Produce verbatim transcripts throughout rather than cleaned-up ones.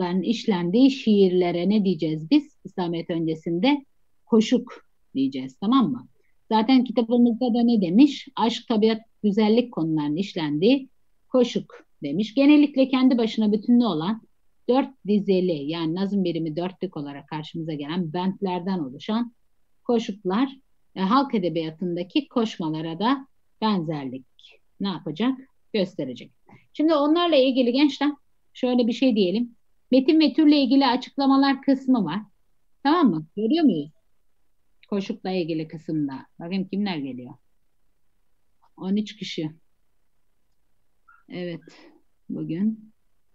konuların işlendiği şiirlere ne diyeceğiz biz? İslamiyet öncesinde koşuk diyeceğiz, tamam mı? Zaten kitabımızda da ne demiş? Aşk, tabiat, güzellik konularının işlendiği koşuk demiş. Genellikle kendi başına bütünlü olan dört dizeli, yani nazım birimi dörtlük olarak karşımıza gelen bentlerden oluşan koşuklar e, halk edebiyatındaki koşmalara da benzerlik ne yapacak? Gösterecek. Şimdi onlarla ilgili gençler şöyle bir şey diyelim. Metin ve türle ilgili açıklamalar kısmı var. Tamam mı? Görüyor muyuz? Koşukla ilgili kısımda. Bakayım kimler geliyor? on üç kişi. Evet. Bugün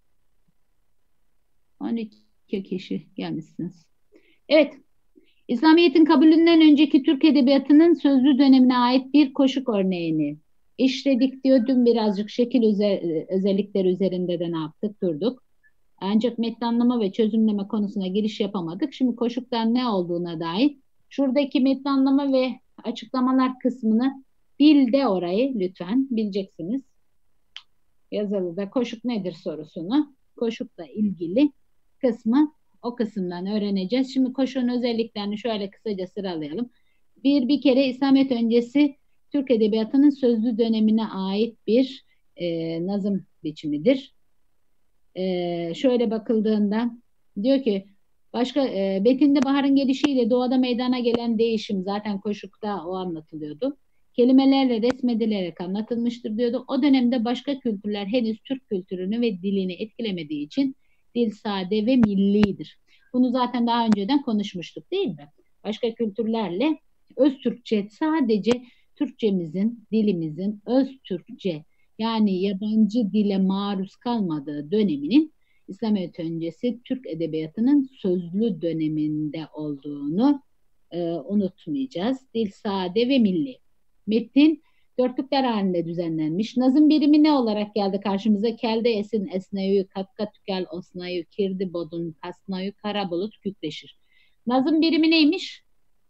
on iki kişi gelmişsiniz. Evet. İslamiyet'in kabulünden önceki Türk Edebiyatı'nın sözlü dönemine ait bir koşuk örneğini işledik diyor. Dün birazcık şekil özel, özellikleri üzerinde de ne yaptık? Durduk. Ancak metni anlama ve çözümleme konusuna giriş yapamadık. Şimdi koşuktan ne olduğuna dair şuradaki metni anlama ve açıklamalar kısmını bil de orayı lütfen bileceksiniz. Yazılıda koşuk nedir sorusunu koşukla ilgili kısmı o kısımdan öğreneceğiz. Şimdi koşuğun özelliklerini şöyle kısaca sıralayalım. Bir, bir kere İslamiyet öncesi Türk Edebiyatı'nın sözlü dönemine ait bir e, nazım biçimidir. E, şöyle bakıldığında diyor ki başka e, Betinde baharın gelişiyle doğada meydana gelen değişim zaten koşukta o anlatılıyordu. Kelimelerle resmedilerek anlatılmıştır diyordu. O dönemde başka kültürler henüz Türk kültürünü ve dilini etkilemediği için dil sade ve millidir. Bunu zaten daha önceden konuşmuştuk değil mi? Başka kültürlerle öz Türkçe, sadece Türkçemizin, dilimizin öz Türkçe, yani yabancı dile maruz kalmadığı döneminin İslamiyet öncesi Türk Edebiyatı'nın sözlü döneminde olduğunu e, unutmayacağız. Dil sade ve milli. Metin dörtlükler halinde düzenlenmiş. Nazım birimi ne olarak geldi karşımıza? Kelde esin esneyü, katka tükel osnayü, kirdi bodun kasnayü, kara bulut kükreşir. Nazım birimi neymiş?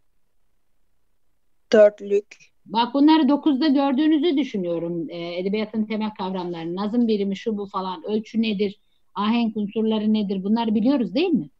Dörtlük. Bak bunları dokuzda gördüğünüzü düşünüyorum. E, edebiyatın temel kavramları. Nazım birimi şu bu falan. Ölçü nedir? Ahenk unsurları nedir? Bunları biliyoruz değil mi?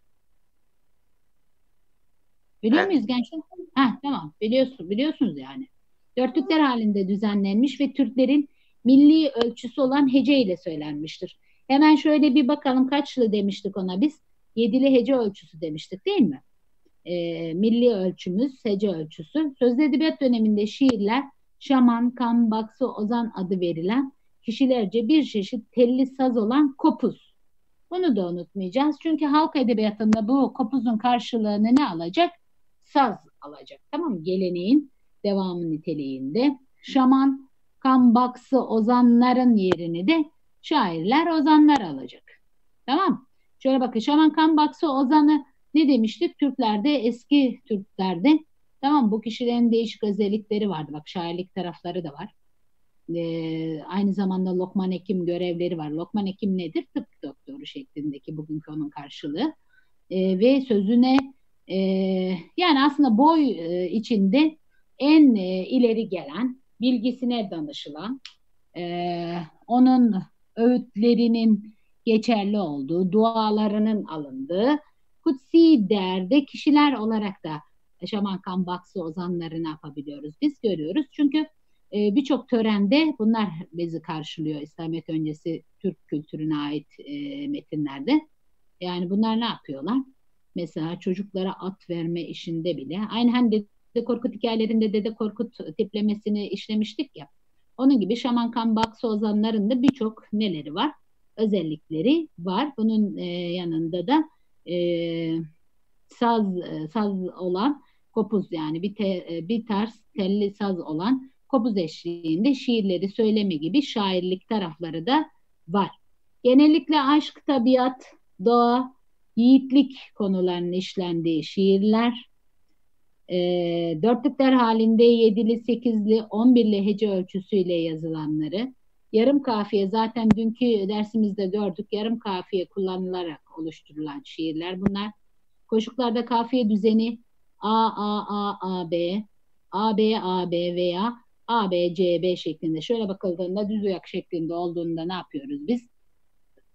Biliyor muyuz gençler? Ha, tamam. Biliyorsun, biliyorsunuz yani. Dörtlükler halinde düzenlenmiş ve Türklerin milli ölçüsü olan hece ile söylenmiştir. Hemen şöyle bir bakalım kaçlı demiştik ona biz? Yedili hece ölçüsü demiştik değil mi? E, milli ölçümüz hece ölçüsü. Sözlü edebiyat döneminde şiirler şaman, kan, baksı, ozan adı verilen kişilerce bir çeşit telli saz olan kopuz. Bunu da unutmayacağız. Çünkü halk edebiyatında bu kopuzun karşılığını ne alacak? Saz alacak. Tamam mı? Geleneğin devamı niteliğinde. Şaman, kan, baksı, ozanların yerini de şairler, ozanlar alacak. Tamam. Şöyle bakın. Şaman, kan, baksı, ozanı ne demiştik? Türklerde, eski Türklerde. Tamam, bu kişilerin değişik özellikleri vardı. Bak şairlik tarafları da var. Ee, aynı zamanda Lokman Hekim görevleri var. Lokman Hekim nedir? Tıp doktoru şeklindeki bugünkü onun karşılığı. Ee, ve sözüne e, yani aslında boy e, içinde en e, ileri gelen, bilgisine danışılan, e, onun öğütlerinin geçerli olduğu, dualarının alındığı kutsi değerde kişiler olarak da Şaman Kan Baksı ozanları ne yapabiliyoruz? Biz görüyoruz. Çünkü e, birçok törende bunlar bizi karşılıyor İslamiyet öncesi Türk kültürüne ait e, metinlerde. Yani bunlar ne yapıyorlar? Mesela çocuklara at verme işinde bile. Aynı hani Dede Korkut hikayelerinde Dede Korkut tiplemesini işlemiştik ya. Onun gibi Şaman Kan Baksı ozanların da birçok neleri var? Özellikleri var. Bunun e, yanında da e, saz saz olan kopuz, yani bir te, bir tarz telli saz olan kopuz eşliğinde şiirleri söyleme gibi şairlik tarafları da var. Genellikle aşk, tabiat, doğa, yiğitlik konularının işlendiği şiirler, e, dörtlükler halinde yedili, sekizli, on birli hece ölçüsüyle yazılanları, yarım kafiye zaten dünkü dersimizde gördük, yarım kafiye kullanılarak oluşturulan şiirler bunlar. Koşuklarda kafiye düzeni A, A, A, A, B, A, B, A, B veya A, B, C, B şeklinde. Şöyle bakıldığında düz ayak şeklinde olduğunda ne yapıyoruz biz?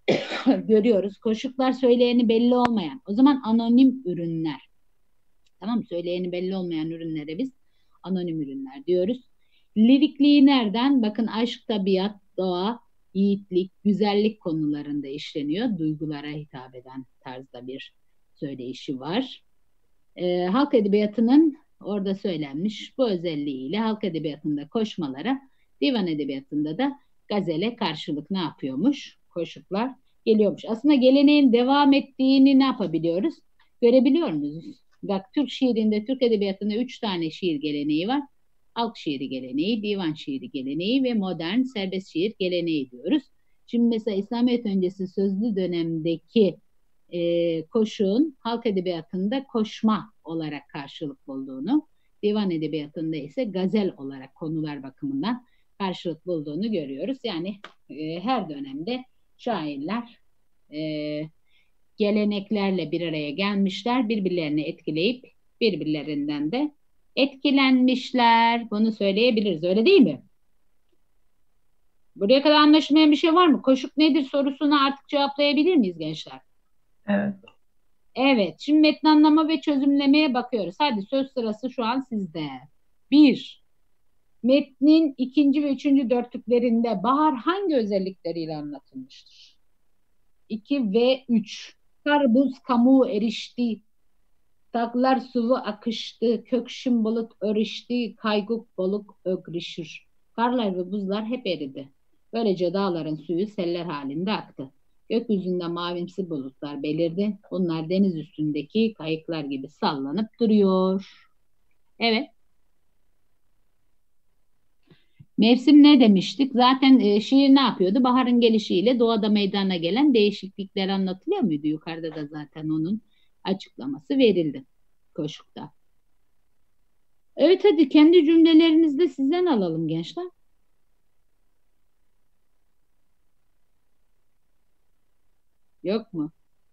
görüyoruz. Koşuklar söyleyeni belli olmayan. O zaman anonim ürünler. Tamam mı? Söyleyeni belli olmayan ürünlere biz anonim ürünler diyoruz. Lirikliği nereden? Bakın aşk, tabiat, doğa, yiğitlik, güzellik konularında işleniyor. Duygulara hitap eden tarzda bir söyleyişi var. Ee, halk edebiyatının orada söylenmiş bu özelliğiyle halk edebiyatında koşmalara, divan edebiyatında da gazele karşılık ne yapıyormuş? Koşuklar geliyormuş. Aslında geleneğin devam ettiğini ne yapabiliyoruz? Görebiliyor muyuz? Bak, Türk şiirinde, Türk edebiyatında üç tane şiir geleneği var. Halk şiiri geleneği, divan şiiri geleneği ve modern serbest şiir geleneği diyoruz. Şimdi mesela İslamiyet öncesi sözlü dönemdeki e, koşun halk edebiyatında koşma olarak karşılık bulduğunu, divan edebiyatında ise gazel olarak konular bakımından karşılık bulduğunu görüyoruz. Yani e, her dönemde şairler e, geleneklerle bir araya gelmişler, birbirlerini etkileyip birbirlerinden de etkilenmişler. Bunu söyleyebiliriz, öyle değil mi? Buraya kadar anlaşılmayan bir şey var mı? Koşuk nedir sorusunu artık cevaplayabilir miyiz gençler? Evet. Evet, şimdi metni anlama ve çözümlemeye bakıyoruz. Hadi, söz sırası şu an sizde. Bir, metnin ikinci ve üçüncü dörtlüklerinde bahar hangi özellikleriyle anlatılmıştır? İki ve üç. Kar buz kamuğu erişti, dağlar sıvı akıştı, kökşüm bulut örüştü, kayguk boluk ögrüşür. Karlar ve buzlar hep eridi. Böylece dağların suyu seller halinde aktı. Gökyüzünde mavimsi bulutlar belirdi. Bunlar deniz üstündeki kayıklar gibi sallanıp duruyor. Evet. Mevsim ne demiştik? Zaten e, şiir ne yapıyordu? Baharın gelişiyle doğada meydana gelen değişiklikler anlatılıyor muydu? Yukarıda da zaten onun açıklaması verildi koşukta. Evet, hadi kendi cümlelerinizde sizden alalım gençler. Yok mu?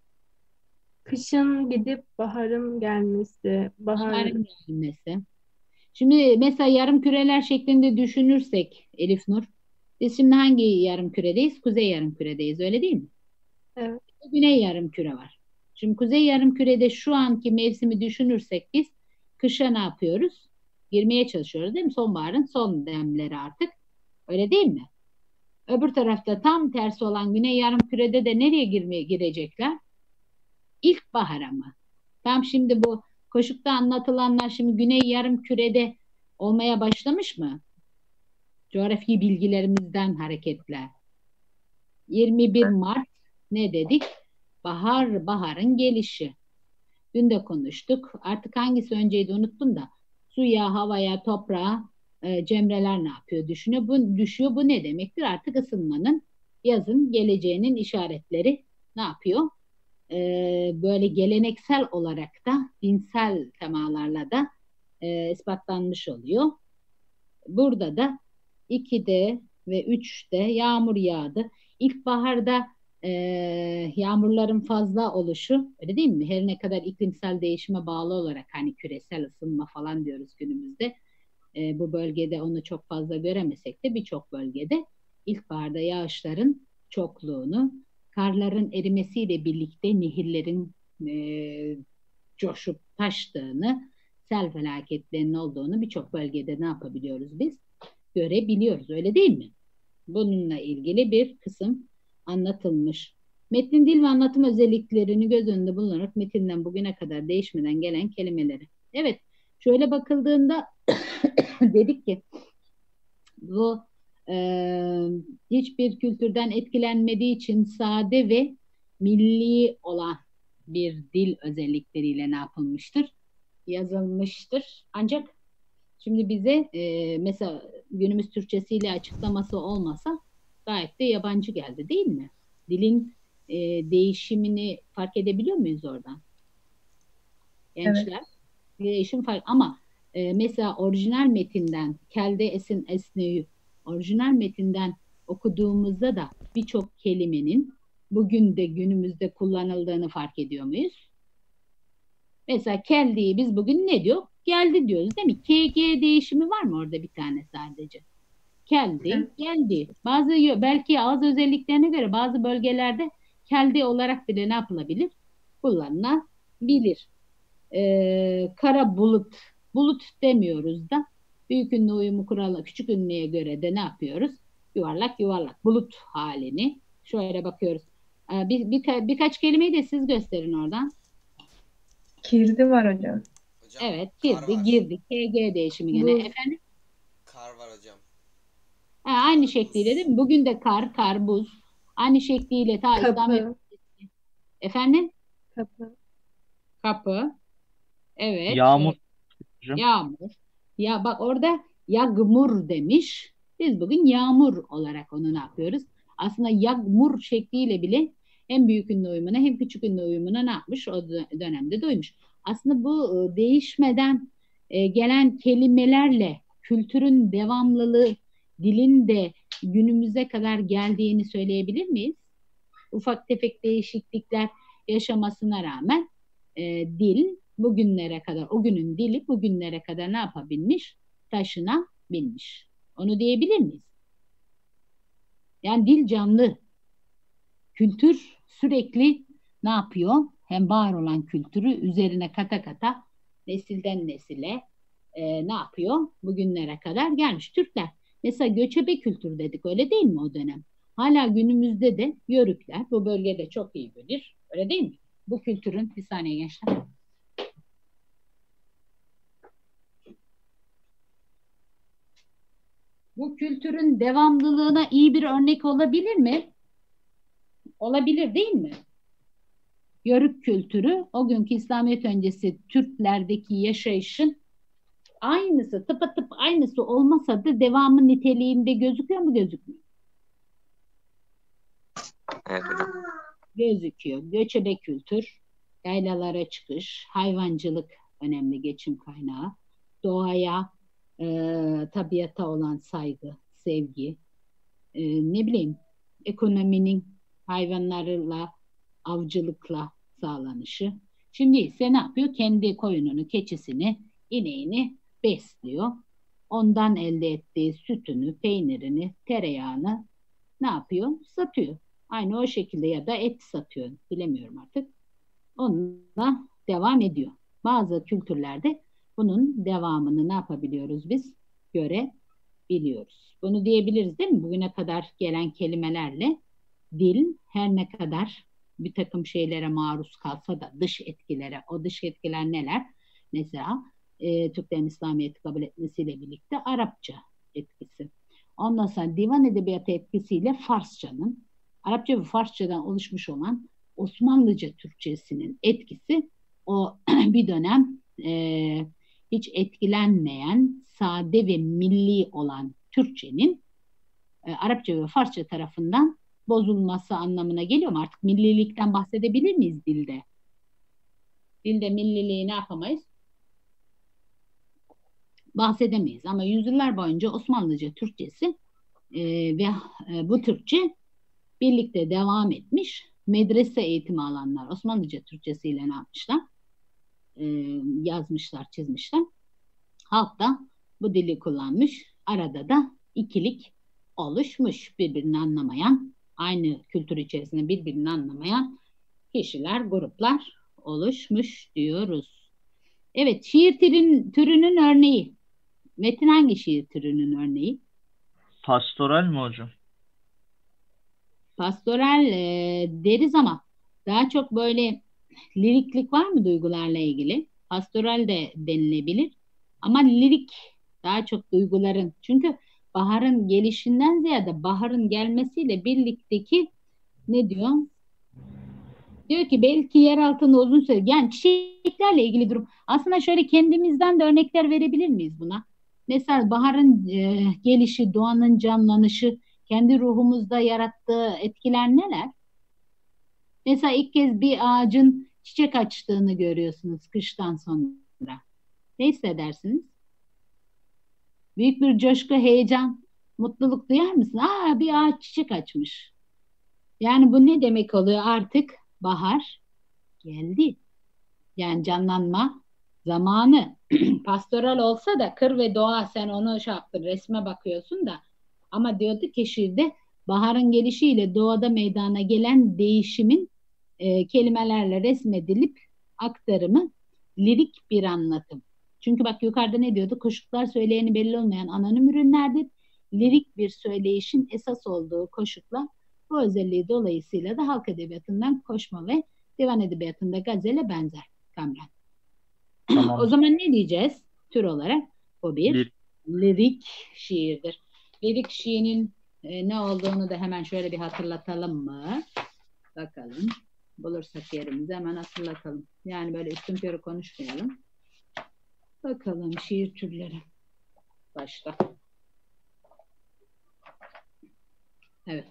Kışın gidip baharın gelmesi, bahar Baharın gelmesi. Şimdi mesela yarım küreler şeklinde düşünürsek Elif Nur, biz şimdi hangi yarım küredeyiz? Kuzey yarım küredeyiz, öyle değil mi? evet, Güney yarım küre var. Şimdi kuzey yarım kürede şu anki mevsimi düşünürsek biz kışa ne yapıyoruz? Girmeye çalışıyoruz değil mi? Sonbaharın son demleri artık. Öyle değil mi? Öbür tarafta tam tersi olan güney yarım kürede de nereye girmeye girecekler? İlkbahara mı? Tam şimdi bu koşukta anlatılanlar şimdi güney yarım kürede olmaya başlamış mı? Coğrafi bilgilerimizden hareketle. yirmi bir Mart ne dedik? Bahar, baharın gelişi. Dün de konuştuk. Artık hangisi önceydi unuttum da. Suya, havaya, toprağa e, cemreler ne yapıyor? Düşünüyor. Bu, düşüyor. Bu ne demektir? Artık ısınmanın, yazın geleceğinin işaretleri ne yapıyor? E, böyle geleneksel olarak da dinsel temalarla da e, ispatlanmış oluyor. Burada da ikide ve üçte yağmur yağdı. İlkbaharda e, yağmurların fazla oluşu, öyle değil mi? Her ne kadar iklimsel değişime bağlı olarak hani küresel ısınma falan diyoruz günümüzde. E, bu bölgede onu çok fazla göremesek de birçok bölgede ilkbaharda yağışların çokluğunu, karların erimesiyle birlikte nehirlerin e, coşup taştığını, sel felaketlerinin olduğunu birçok bölgede ne yapabiliyoruz biz? Görebiliyoruz, öyle değil mi? Bununla ilgili bir kısım anlatılmış. Metnin dil ve anlatım özelliklerini göz önünde bulunarak metinden bugüne kadar değişmeden gelen kelimeleri. Evet, şöyle bakıldığında dedik ki bu e, hiçbir kültürden etkilenmediği için sade ve milli olan bir dil özellikleriyle ne yapılmıştır? Yazılmıştır. Ancak şimdi bize e, mesela günümüz Türkçesiyle açıklaması olmasa gayet de yabancı geldi değil mi? Dilin e, değişimini fark edebiliyor muyuz oradan? Gençler. Evet. Değişim fark ama e, mesela orijinal metinden kelde esin esneyi orijinal metinden okuduğumuzda da birçok kelimenin bugün de günümüzde kullanıldığını fark ediyor muyuz? Mesela keldiyi biz bugün ne diyor? Geldi diyoruz değil mi? K G değişimi var mı orada bir tane sadece? Geldi, Evet. geldi. Bazı belki ağız özelliklerine göre bazı bölgelerde kelde olarak bile ne yapılabilir? Kullanılabilir. Ee, kara bulut, bulut demiyoruz da büyük ünlü uyumu kuralı küçük ünlüye göre de ne yapıyoruz? Yuvarlak yuvarlak bulut halini. Şöyle bakıyoruz. Ee, bir, bir, birkaç kelimeyi de siz gösterin oradan. Kirdi var hocam. Hocam Evet, kar girdi, var. girdi. K G değişimi gene. Buz. Efendim? Kar var hocam. Ha, aynı Kar, şekliyle buz. değil mi? Bugün de kar, kar, buz. Aynı şekliyle ta İslamiyet. Kapı. Efendim? Kapı. Kapı. Evet. Yağmur e, hocam. Yağmur. Ya bak orada yağmur demiş. Biz bugün yağmur olarak onu ne yapıyoruz? Aslında yağmur şekliyle bile hem büyük ünlü uyumuna hem küçük ünlü uyumuna ne yapmış? O dö- dönemde duymuş. Aslında bu e, değişmeden e, gelen kelimelerle kültürün devamlılığı, dilin de günümüze kadar geldiğini söyleyebilir miyiz? Ufak tefek değişiklikler yaşamasına rağmen e, dil bugünlere kadar, o günün dili bugünlere kadar ne yapabilmiş? Taşınabilmiş. Onu diyebilir miyiz? Yani dil canlı. Kültür sürekli ne yapıyor? Hem var olan kültürü üzerine kata kata nesilden nesile e, ne yapıyor? Bugünlere kadar gelmiş. Türkler mesela göçebe kültür dedik, öyle değil mi o dönem? Hala günümüzde de Yörükler bu bölgede çok iyi bilir. Öyle değil mi? Bu kültürün, bir saniye gençler. Bu kültürün devamlılığına iyi bir örnek olabilir mi? Olabilir değil mi? Yörük kültürü o günkü İslamiyet öncesi Türklerdeki yaşayışın aynısı, tıpatıp aynısı olmasa da devamı niteliğinde gözüküyor mu, gözükmüyor? Evet hocam. Gözüküyor. Göçebe kültür, yaylalara çıkış, hayvancılık önemli geçim kaynağı, doğaya, e, tabiata olan saygı, sevgi, e, ne bileyim, ekonominin hayvanlarla, avcılıkla sağlanışı. Şimdi ise ne yapıyor? Kendi koyununu, keçisini, ineğini besliyor. Ondan elde ettiği sütünü, peynirini, tereyağını ne yapıyor? Satıyor. Aynı o şekilde ya da et satıyor. Bilemiyorum artık. Onunla devam ediyor. Bazı kültürlerde bunun devamını ne yapabiliyoruz biz? Görebiliyoruz. Bunu diyebiliriz değil mi? Bugüne kadar gelen kelimelerle dil her ne kadar bir takım şeylere maruz kalsa da dış etkilere, o dış etkiler neler? Mesela e, Türklerin İslamiyet'i kabul etmesiyle birlikte Arapça etkisi. Ondan sonra divan edebiyatı etkisiyle Farsçanın, Arapça ve Farsçadan oluşmuş olan Osmanlıca Türkçesinin etkisi o bir dönem e, hiç etkilenmeyen, sade ve milli olan Türkçenin e, Arapça ve Farsça tarafından bozulması anlamına geliyor mu? Artık millilikten bahsedebilir miyiz dilde? Dilde milliliği ne yapamayız? Bahsedemeyiz. Ama yüzyıllar boyunca Osmanlıca Türkçesi e, ve e, bu Türkçe birlikte devam etmiş. Medrese eğitimi alanlar Osmanlıca Türkçesiyle ne yapmışlar? E, yazmışlar, çizmişler. Halk da bu dili kullanmış. Arada da ikilik oluşmuş. Birbirini anlamayan, aynı kültür içerisinde birbirini anlamayan kişiler, gruplar oluşmuş diyoruz. Evet, şiir türün, türünün örneği. Metin hangi şiir türünün örneği? Pastoral mi hocam? Pastoral e, deriz ama daha çok böyle liriklik var mı duygularla ilgili? Pastoral de denilebilir. Ama lirik daha çok duyguların. Çünkü baharın gelişinden ziyade baharın gelmesiyle birlikteki ne diyor? Diyor ki belki yer altında uzun süre. Yani çiçeklerle ilgili durum. Aslında şöyle kendimizden de örnekler verebilir miyiz buna? Mesela baharın e, gelişi, doğanın canlanışı, kendi ruhumuzda yarattığı etkiler neler? Mesela ilk kez bir ağacın çiçek açtığını görüyorsunuz kıştan sonra. Ne hissedersiniz? Büyük bir coşku, heyecan, mutluluk duyar mısın? Aa, bir ağaç çiçek açmış. Yani bu ne demek oluyor? Artık bahar geldi. Yani canlanma zamanı. Pastoral olsa da kır ve doğa, sen onu şey yaptın, resme bakıyorsun da, ama diyordu ki şiirde Baharın gelişiyle doğada meydana gelen değişimin e, kelimelerle resmedilip aktarımı lirik bir anlatım. Çünkü bak yukarıda ne diyordu? Koşuklar söyleyeni belli olmayan anonim ürünlerdir. Lirik bir söyleyişin esas olduğu koşukla bu özelliği dolayısıyla da halk edebiyatından koşma ve divan edebiyatında gazele benzer. Kamran. Tamam. O zaman ne diyeceğiz tür olarak? O bir Lir- lirik şiirdir. Lirik şiirin e, ne olduğunu da hemen şöyle bir hatırlatalım mı? Bakalım. Bulursak yerimizi hemen hatırlatalım. Yani böyle üstün körü konuşmayalım. Bakalım şiir türleri. Başta. Evet.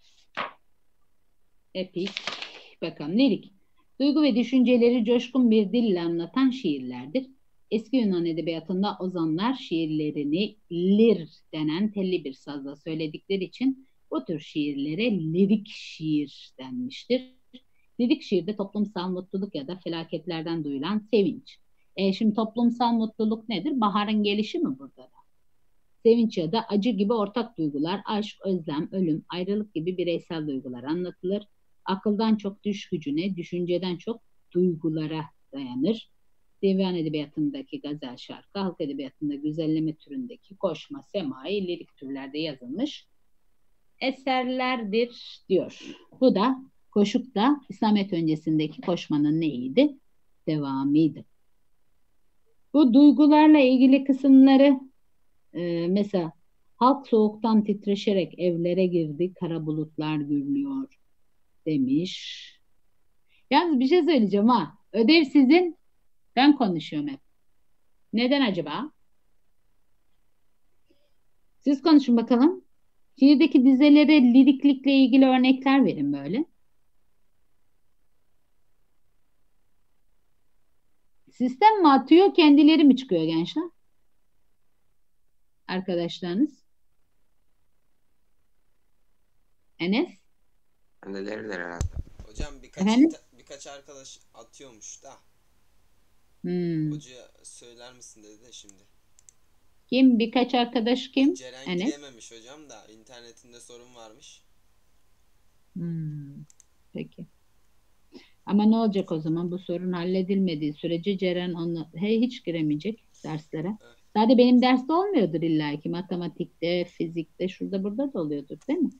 Epik. Bakalım lirik. Duygu ve düşünceleri coşkun bir dille anlatan şiirlerdir. Eski Yunan edebiyatında ozanlar şiirlerini lir denen telli bir sazla söyledikleri için bu tür şiirlere lirik şiir denmiştir. Lirik şiirde toplumsal mutluluk ya da felaketlerden duyulan sevinç. E şimdi toplumsal mutluluk nedir? Baharın gelişi mi burada da? Sevinç ya da acı gibi ortak duygular, aşk, özlem, ölüm, ayrılık gibi bireysel duygular anlatılır. Akıldan çok düş gücüne, düşünceden çok duygulara dayanır. Divan edebiyatındaki gazel şarkı, halk edebiyatında güzelleme türündeki koşma, semai, lirik türlerde yazılmış eserlerdir diyor. Bu da koşuk da İslamiyet öncesindeki koşmanın neydi? Devamıydı. Bu duygularla ilgili kısımları e, mesela halk soğuktan titreşerek evlere girdi, kara bulutlar gürlüyor demiş. Yalnız bir şey söyleyeceğim ha. Ödev sizin, ben konuşuyorum hep. Neden acaba? Siz konuşun bakalım. Şiirdeki dizelere liriklikle ilgili örnekler verin böyle. Sistem mi atıyor, kendileri mi çıkıyor gençler? Arkadaşlarınız. Enes? Anneleridir herhalde. Hocam birkaç Efendim? inter- birkaç arkadaş atıyormuş da. Hmm. Hoca söyler misin dedi de şimdi. Kim? Birkaç arkadaş kim? Ceren Enes? girememiş hocam da internetinde sorun varmış. Hmm. Peki. Ama ne olacak o zaman? Bu sorun halledilmediği sürece Ceren onu he, hiç giremeyecek derslere. Evet. Sadece benim derste olmuyordur illa ki. Matematikte, fizikte, şurada burada da oluyordur değil mi?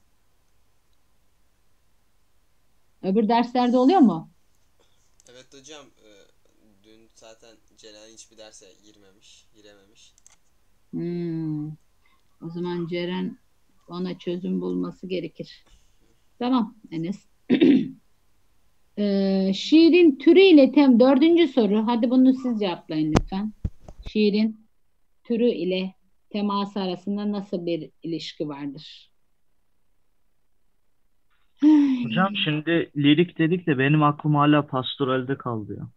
Öbür derslerde oluyor mu? Evet hocam e, dün zaten Ceren hiçbir derse girmemiş, girememiş. Hmm. O zaman Ceren ona çözüm bulması gerekir. Tamam Enes. Ee, şiirin türüyle tem dördüncü soru. Hadi bunu siz cevaplayın lütfen. Şiirin türü ile teması arasında nasıl bir ilişki vardır? Hocam şimdi lirik dedik de benim aklım hala pastoralde kaldı ya.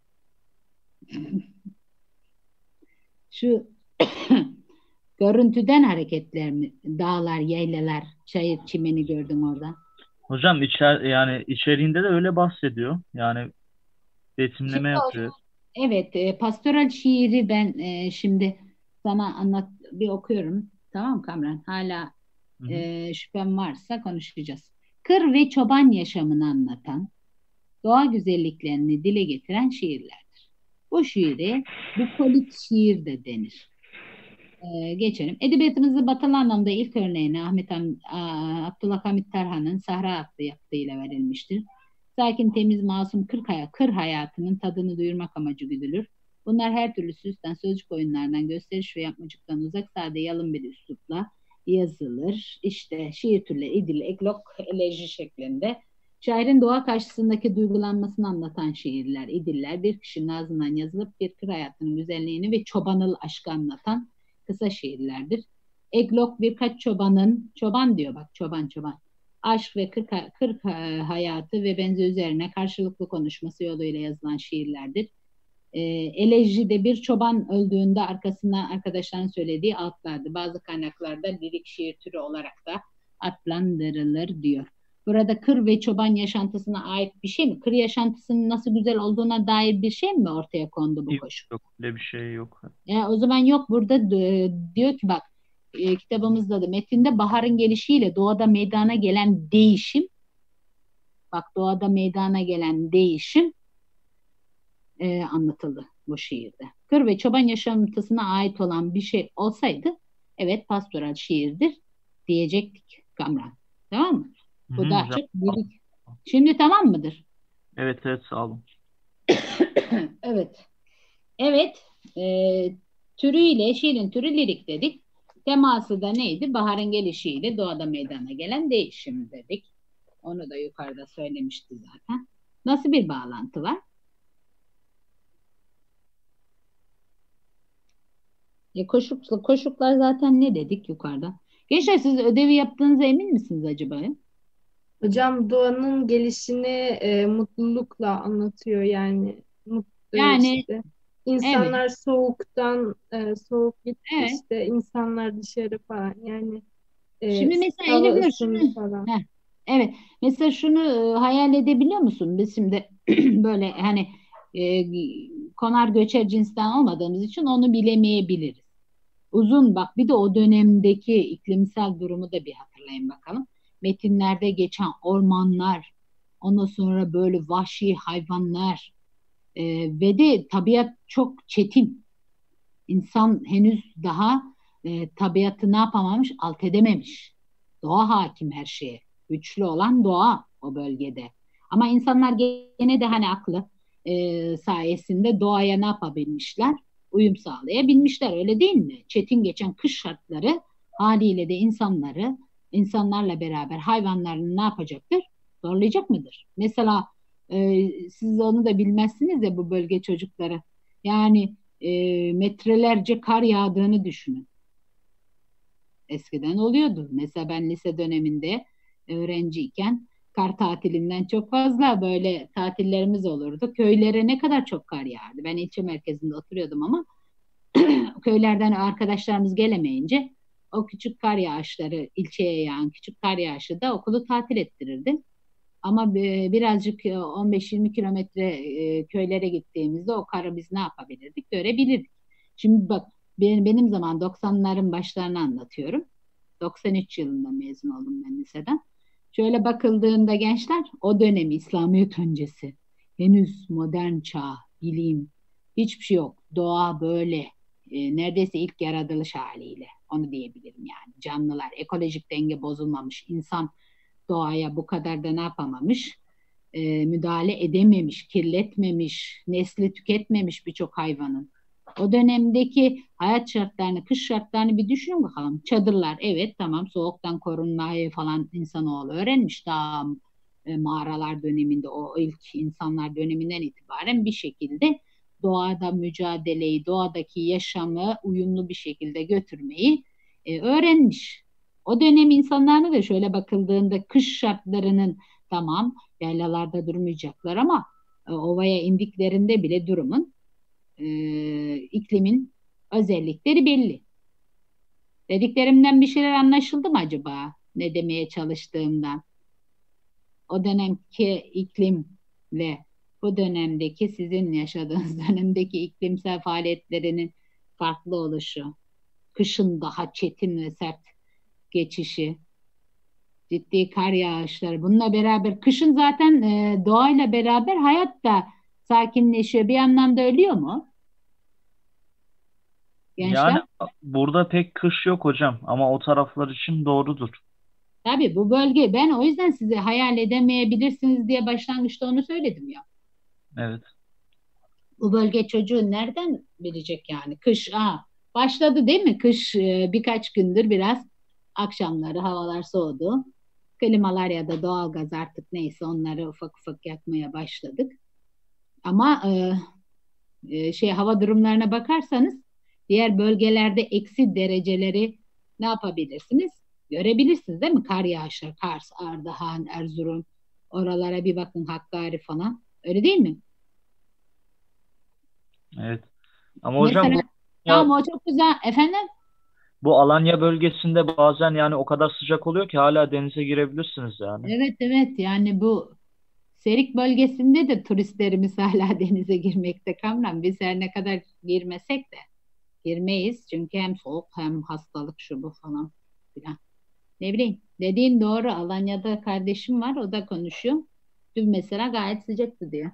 Şu görüntüden hareketler mi? Dağlar, yaylalar, çayır, çimeni gördüm orada. Hocam içer yani içeriğinde de öyle bahsediyor. Yani betimleme Şimdi o yapıyor. Evet, e, pastoral şiiri ben e, şimdi sana anlat bir okuyorum. Tamam Kamran? Hala Hı hı. e, şüphem varsa konuşacağız. Kır ve çoban yaşamını anlatan, doğa güzelliklerini dile getiren şiirlerdir. Bu şiiri bukolik şiir de denir. E, geçelim. Edebiyatımızda batılı anlamda ilk örneğini Ahmet Ham- A- Abdülhamit Tarhan'ın Sahra adlı yapıtıyla verilmiştir. Sakin, temiz, masum kır, hay- kır hayatının tadını duyurmak amacı güdülür. Bunlar her türlü süsten, sözcük oyunlardan, gösteriş ve yapmacıktan uzak, sade, yalın bir üslupla yazılır. İşte şiir türleri idil, eklok, eleji şeklinde. Şairin doğa karşısındaki duygulanmasını anlatan şiirler, idiller bir kişinin ağzından yazılıp bir kır hayatının güzelliğini ve çobanıl aşkı anlatan kısa şiirlerdir. Eglok birkaç çobanın, çoban diyor bak çoban çoban, aşk ve kır, kır hayatı ve benzer üzerine karşılıklı konuşması yoluyla yazılan şiirlerdir. E, elejide bir çoban öldüğünde arkasından arkadaşların söylediği altlardı. Bazı kaynaklarda lirik şiir türü olarak da adlandırılır diyor. Burada kır ve çoban yaşantısına ait bir şey mi? Kır yaşantısının nasıl güzel olduğuna dair bir şey mi ortaya kondu bu Yok, koşu? yok öyle bir şey yok. E, o zaman yok burada d- diyor ki bak e, kitabımızda da metinde baharın gelişiyle doğada meydana gelen değişim, bak doğada meydana gelen değişim e, anlatıldı bu şiirde. Kır ve çoban yaşantısına ait olan bir şey olsaydı evet pastoral şiirdir diyecektik Kamran. Tamam mı? Hı Bu hı, daha hocam. çok lirik. Şimdi tamam mıdır? Evet evet sağ olun. Evet. Evet. E, türüyle şiirin türü lirik dedik. Teması da neydi? Baharın gelişiyle doğada meydana gelen değişim dedik. Onu da yukarıda söylemişti zaten. Nasıl bir bağlantı var? E koşuk, koşuklar zaten ne dedik yukarıda? Gençler siz ödevi yaptığınıza emin misiniz acaba? Hocam doğanın gelişini e, mutlulukla anlatıyor yani. Mut, e, Yani işte evet, insanlar soğuktan e, soğuk gitti evet. işte insanlar dışarı falan yani e, Şimdi mesela hava Elif Nur ısındı şunu, falan. heh, evet. Mesela şunu e, hayal edebiliyor musun? Biz şimdi böyle hani e, konar göçer cinsten olmadığımız için onu bilemeyebiliriz. Uzun bak bir de o dönemdeki iklimsel durumu da bir hatırlayın bakalım. Metinlerde geçen ormanlar, ondan sonra böyle vahşi hayvanlar e, ve de tabiat çok çetin. İnsan henüz daha e, tabiatı ne yapamamış, alt edememiş. Doğa hakim her şeye. Güçlü olan doğa o bölgede. Ama insanlar gene de hani aklı e, sayesinde doğaya ne yapabilmişler? Uyum sağlayabilmişler öyle değil mi? Çetin geçen kış şartları haliyle de insanları insanlarla beraber hayvanlarını ne yapacaktır? Zorlayacak mıdır? Mesela e, siz onu da bilmezsiniz ya bu bölge çocukları. Yani e, metrelerce kar yağdığını düşünün. Eskiden oluyordu. Mesela ben lise döneminde öğrenciyken kar tatilinden çok fazla böyle tatillerimiz olurdu. Köylere ne kadar çok kar yağardı. Ben ilçe merkezinde oturuyordum ama köylerden arkadaşlarımız gelemeyince o küçük kar yağışları, ilçeye yağan küçük kar yağışı da okulu tatil ettirirdi. Ama birazcık on beş yirmi kilometre e, köylere gittiğimizde o karı biz ne yapabilirdik? Görebilirdik. Şimdi bak benim, benim zaman doksanların başlarını anlatıyorum. doksan üç yılında mezun oldum ben liseden. Şöyle bakıldığında gençler o dönem İslamiyet öncesi. Henüz modern çağ, bilim, hiçbir şey yok. Doğa böyle e, neredeyse ilk yaratılış haliyle. Onu diyebilirim yani. Canlılar, ekolojik denge bozulmamış. İnsan doğaya bu kadar da ne yapamamış? E, müdahale edememiş, kirletmemiş, nesli tüketmemiş birçok hayvanın. O dönemdeki hayat şartlarını, kış şartlarını bir düşünün bakalım. Çadırlar, evet tamam soğuktan korunmayı falan insanoğlu öğrenmiş daha e, mağaralar döneminde, o ilk insanlar döneminden itibaren bir şekilde doğada mücadeleyi, doğadaki yaşamı uyumlu bir şekilde götürmeyi e, öğrenmiş. O dönem insanlarına da şöyle bakıldığında kış şartlarının tamam yaylalarda durmayacaklar ama e, ovaya indiklerinde bile durumun e, iklimin özellikleri belli. Dediklerimden bir şeyler anlaşıldı mı acaba? Ne demeye çalıştığımdan? O dönemki iklimle bu dönemdeki sizin yaşadığınız dönemdeki iklimsel faaliyetlerinin farklı oluşu, kışın daha çetin ve sert geçişi, ciddi kar yağışları. Bununla beraber kışın zaten e, doğayla beraber hayat da sakinleşiyor. Bir anlamda ölüyor mu Yani gençler? burada pek kış yok hocam ama o taraflar için doğrudur. Tabii bu bölge ben o yüzden size hayal edemeyebilirsiniz diye başlangıçta onu söyledim ya. Evet. Bu bölge çocuğu nereden bilecek yani? Kış aa, başladı değil mi? Kış e, birkaç gündür biraz akşamları havalar soğudu. Klimalar ya da doğalgaz artık neyse onları ufak ufak yakmaya başladık. Ama e, e, şey hava durumlarına bakarsanız diğer bölgelerde eksi dereceleri ne yapabilirsiniz? Görebilirsiniz değil mi? Kar yağışı, Kars, Ardahan, Erzurum oralara bir bakın Hakkari falan. Öyle değil mi? Evet. Ama hocam Mesela bu tamam ya o çok güzel. Efendim? bu Alanya bölgesinde bazen yani o kadar sıcak oluyor ki hala denize girebilirsiniz yani. Evet evet yani bu Serik bölgesinde de turistlerimiz hala denize girmekte Kamran. Biz her ne kadar girmesek de Girmeyiz çünkü hem soğuk hem hastalık şu bu falan filan. Ne bileyim. Dediğin doğru. Alanya'da kardeşim var. O da konuşuyor. Dün mesela gayet sıcaktı diyor.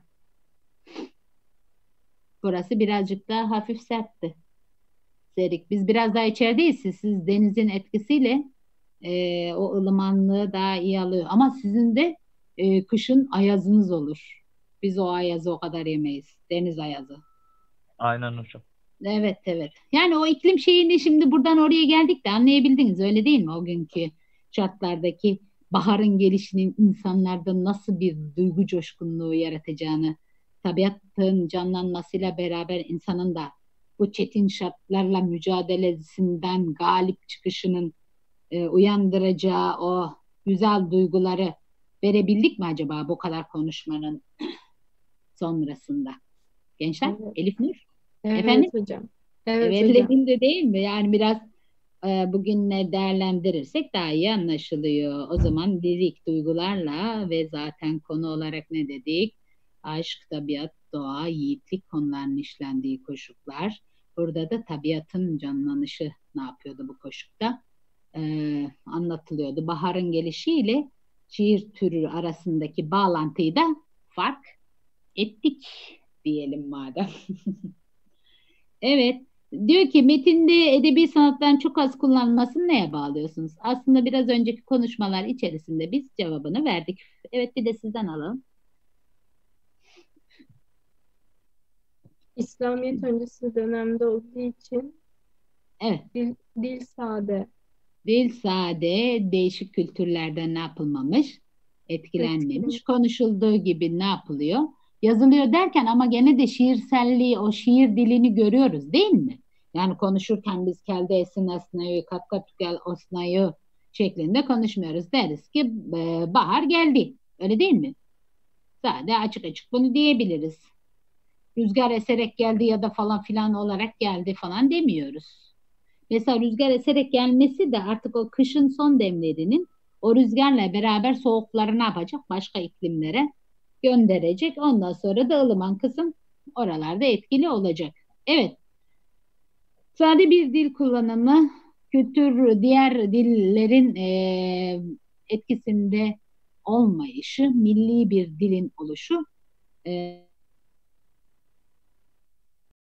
Burası birazcık daha hafif sertti. Serik. Biz biraz daha içerideyiz. Siz, siz denizin etkisiyle e, o ılımanlığı daha iyi alıyor. Ama sizin de e, kışın ayazınız olur. Biz o ayazı o kadar yemeyiz. Deniz ayazı. Aynen hocam. Evet, evet. Yani o iklim şeyini şimdi buradan oraya geldik de anlayabildiniz öyle değil mi? O günkü şartlardaki baharın gelişinin insanlarda nasıl bir duygu coşkunluğu yaratacağını, tabiatın canlanmasıyla beraber insanın da bu çetin şartlarla mücadelesinden galip çıkışının e, uyandıracağı o güzel duyguları verebildik mi acaba bu kadar konuşmanın sonrasında? Gençler, Evet. Elif Nur, Evet efendim? hocam. Evet Evet hocam. dediğimde değil mi? Yani biraz e, bugünle değerlendirirsek daha iyi anlaşılıyor. O zaman lirik duygularla ve zaten konu olarak ne dedik? Aşk, tabiat, doğa, yiğitlik konularının işlendiği koşuklar. Burada da tabiatın canlanışı ne yapıyordu bu koşukta? E, anlatılıyordu. Baharın gelişiyle şiir türü arasındaki bağlantıyı da fark ettik diyelim madem. Evet. Diyor ki metinde edebi sanatların çok az kullanılmasını neye bağlıyorsunuz? Aslında biraz önceki konuşmalar içerisinde biz cevabını verdik. Evet bir de sizden alalım. İslamiyet öncesi dönemde olduğu için Evet. dil, dil sade, Dil sade, değişik kültürlerden ne yapılmamış? Etkilenmemiş. etkilemiş. Konuşulduğu gibi ne yapılıyor? Yazılıyor derken ama gene de şiirselliği, o şiir dilini görüyoruz değil mi? Yani konuşurken biz kelde esin esneyi, kat kat gel osnayı şeklinde konuşmuyoruz. Deriz ki e, bahar geldi. Öyle değil mi? Sadece açık açık bunu diyebiliriz. Rüzgar eserek geldi ya da falan filan olarak geldi falan demiyoruz. Mesela rüzgar eserek gelmesi de artık o kışın son demlerinin o rüzgarla beraber soğukları ne yapacak? Başka iklimlere gönderecek. Ondan sonra da ılıman kısım oralarda etkili olacak. Evet, sade bir dil kullanımı kültür diğer dillerin e, etkisinde olmayışı, milli bir dilin oluşu e,